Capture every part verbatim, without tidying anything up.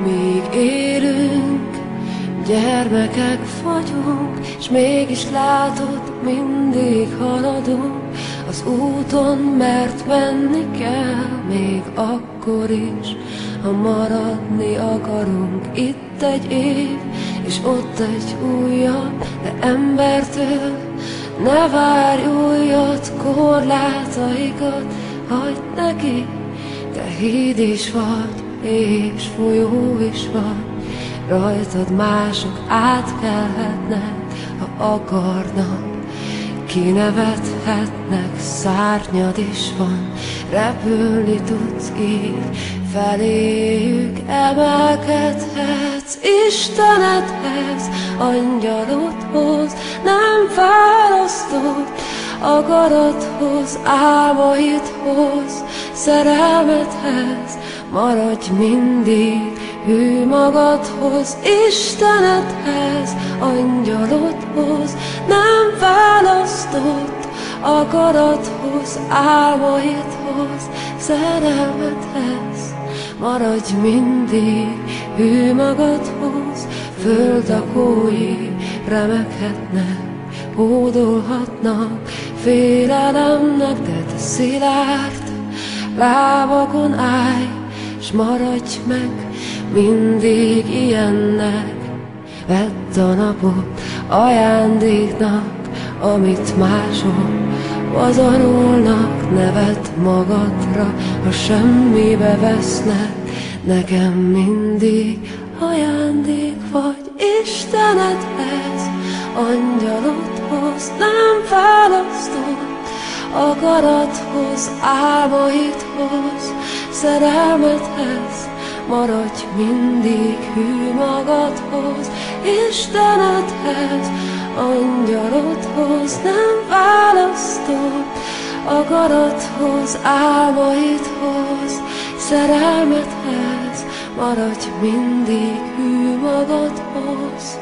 Míg élünk, gyermekek vagyunk, s mégis látod, mindig haladunk az úton, mert menni kell, még akkor is, ha maradni akarunk. Itt egy év, és ott egy újabb, de embertől ne várj újat, korlátaikat hagyd neki. Te híd is vagy, és folyó is vagy, rajtad mások átkelhetnek, ha akarnak. Kinevethetnek, szárnyad is van, repülni tudsz így, feléjük emelkedhetsz. Istenedhez, angyalodhoz nem választod, akarathoz, álmaidhoz, szerelmedhez. Maradj mindig hű magadhoz, Istenedhez, angyalodhoz nem választott, akarathoz, álmaidhoz, szerelmedhez. Maradj mindig hű magadhoz, földakói remeghetnek, hódolhatnak félelemnek, de te szilárd lábakon állj, s maradj meg mindig ilyennek. Vedd a napot ajándéknak, amit mások pazarolnak. Ne vedd magadra, ha semmibe vesznek, nekem mindig ajándék vagy. Istenedhez, angyalodhoz nem választod, akarathoz, álmaidhoz, szerelmedhez. Maradj mindig hű magadhoz, Istenedhez, angyalodhoz nem választod, akarathoz, álmaidhoz, szerelmedhez. Maradj mindig hű magadhoz.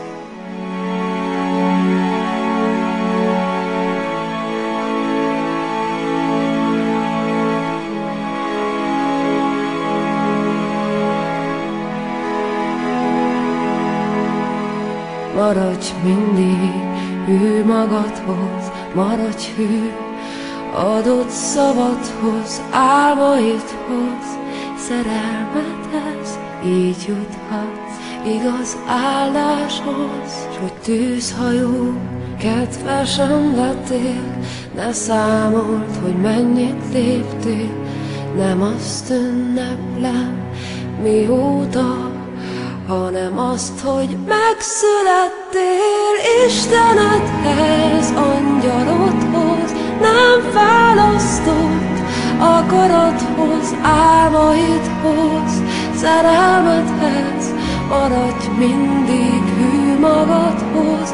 Maradj mindig hű magadhoz, maradj hű adott szavadhoz, álmaidhoz, szerelmedhez. Így juthatsz igaz áldáshoz, s hogy tűzhajó kedvesen lettél, ne számold, hogy mennyit léptél. Nem azt ünneplem mióta, hanem azt, hogy megszülettél. Istenedhez, angyalodhoz nem választott, akarathoz, álmaidhoz, szerelmedhez. Maradj mindig hű magadhoz,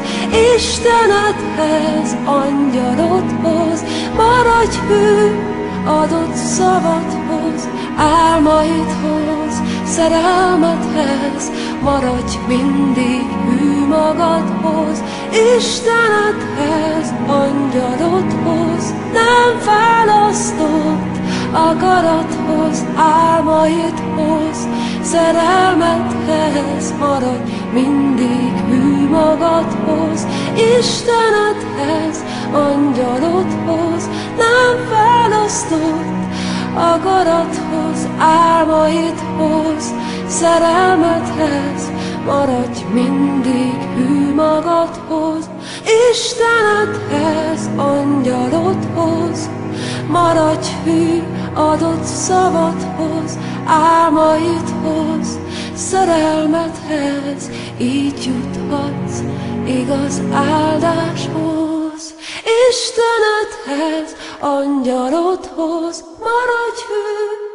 Istenedhez, angyalodhoz. Maradj hű adott szavadhoz, álmaidhoz, szerelmedhez. Maradj mindig hű magadhoz, Istenedhez, angyalodhoz nem választott, akarathoz, álmaidhoz, szerelmedhez. Maradj mindig hű magadhoz, Istenedhez, angyalodhoz nem választott, akarathoz, álmaidhoz, szerelmedhez. Maradj mindig hű magadhoz, Istenedhez, angyalodhoz. Maradj hű adott szavadhoz, álmaidhoz, szerelmedhez. Így juthatsz igaz áldáshoz, Istenedhez, angyalodhoz. Maradj hű